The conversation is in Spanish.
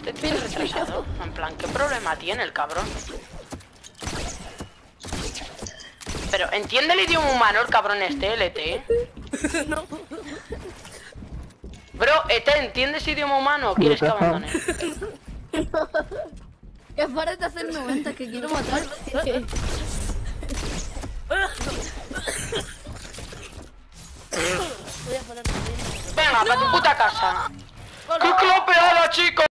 Este retrasado. En plan, ¿qué problema tiene el cabrón? Pero, ¿entiende el idioma humano el cabrón este, LT? No. Bro, ¿entiendes idioma humano o quieres que abandone? Que pares de hacer 90, que quiero matar. Voy a poner también. Venga, para tu puta casa. ¡Qué clopeada, chicos!